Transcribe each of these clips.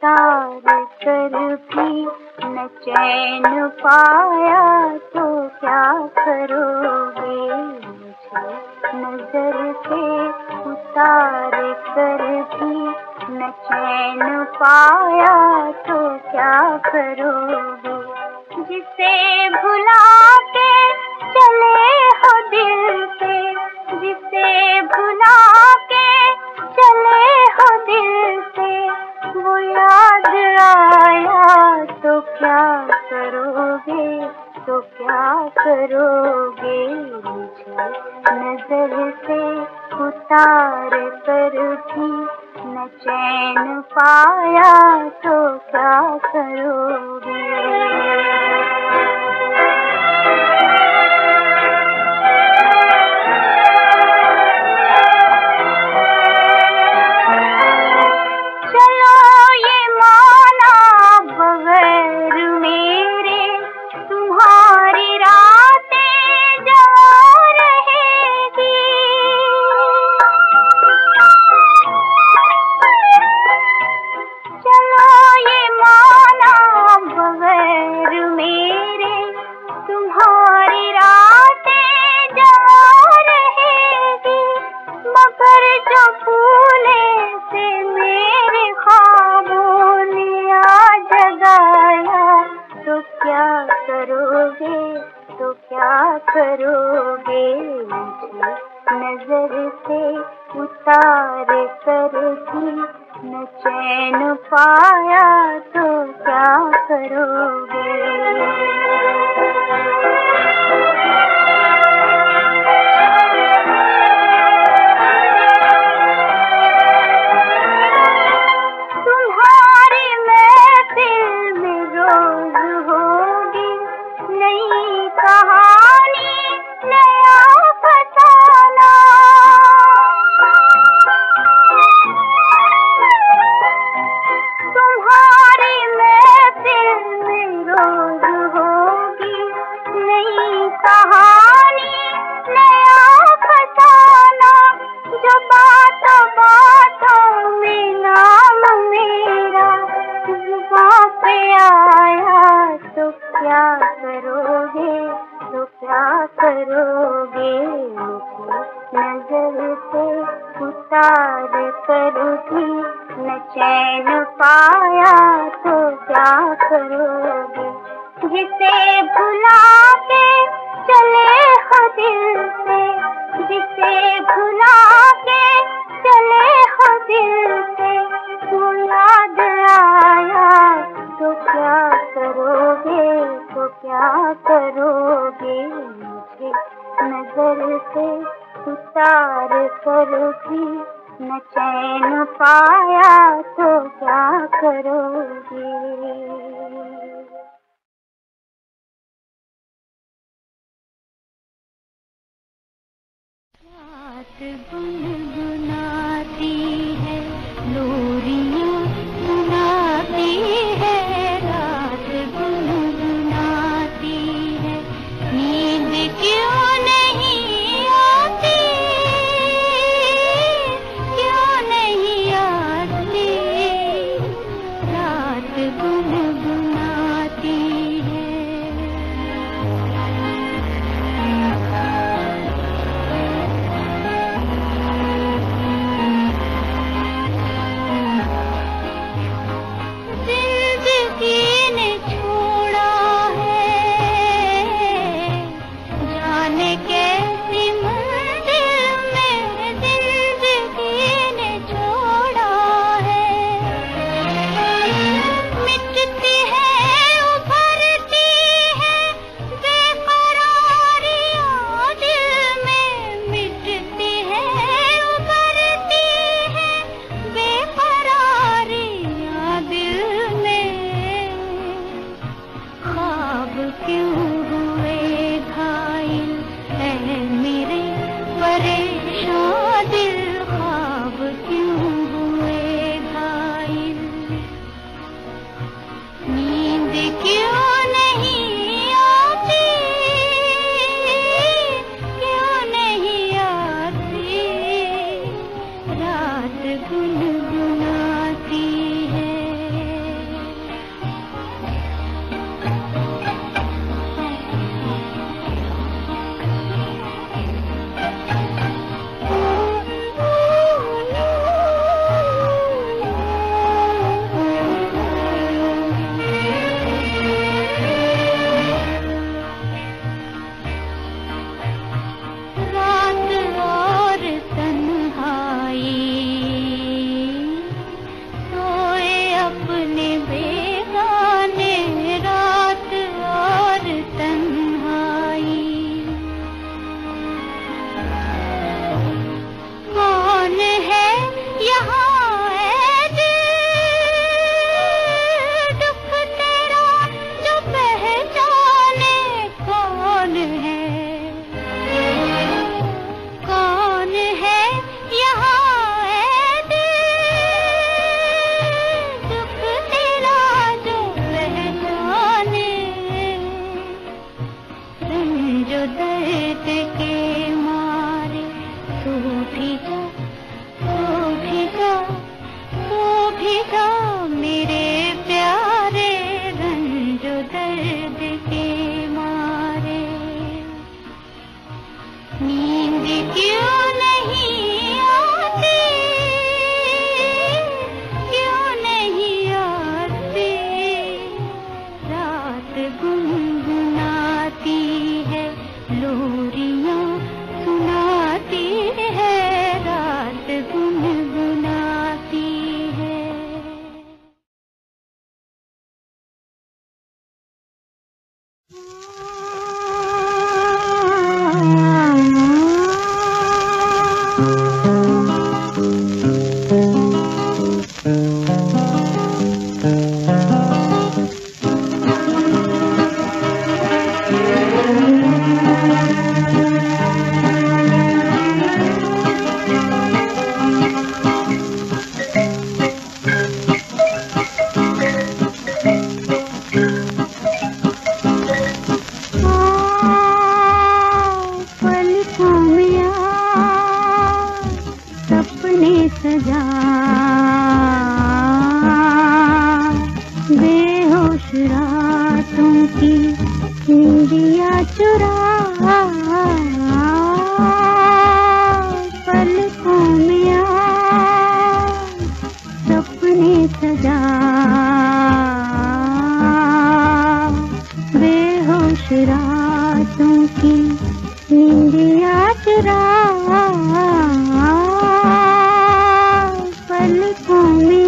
उतार कर भी न चैन पाया तो क्या करोगे मुझे नजर से उतार कर भी न चैन पाया तो क्या करोगे। जिसे भुला के चले हो दिल से, जिसे भुला के चले हो दिल से, वो याद आया तो क्या करोगे, तो क्या करोगे मुझे नजर से उतार कर भी न चैन पाया तो क्या करोगे। तो क्या करोगे मुझे नजर से उतार कर भी न चैन पाया तो क्या करोगे। तो क्या करोगे मुझे नजर से उतार कर भी न चैन पाया तो क्या करोगे। जिसे भुला के चले हो दिल से, जिसे भुला के चले हो दिल से, वो याद आया तो क्या करोगे, तो क्या करोगे मुझे नजर से उतार कर भी न चैन पाया तो क्या करोगे। रात गुनगुनाती है लोरियां सुनाती है, रात गुनगुनाती है नींद क्यों नहीं आती, क्यों नहीं आती, रात गुनगुनाती है। गुनगुनाती है। सजा, बेहोश रातों की नींदिया चुरा, पलकों में सपने सजा, बेहोश रातों की नींदिया चुरा, पलकों में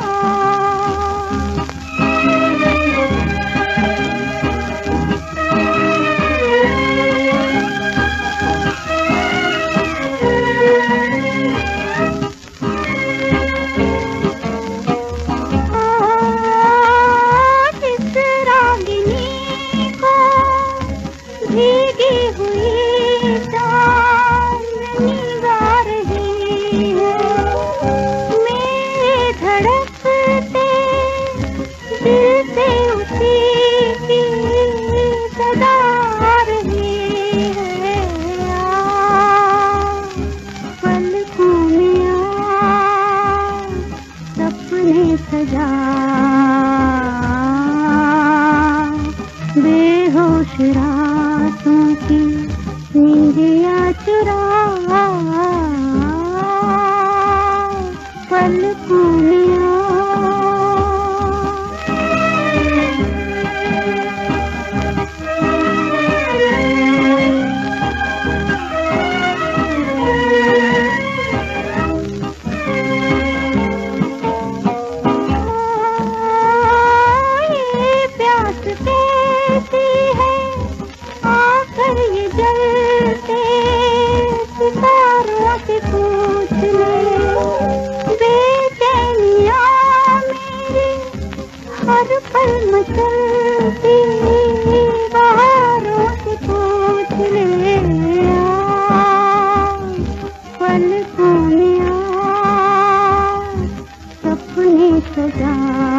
भीगी हुई चांदनी गा रही है, मेरे धड़कते दिल से उसी की सदा आ रही है। पलकों में सपने सजा, बेहोश रातों की नींदिया चुरा, पलकों में ये प्यास कैसी है, आकर ये जलते सितारों से पूछ ले, बेचैनियाँ मेरी हर पल मचलती बहारों से पूछ ले, पलकों में सपने सजा।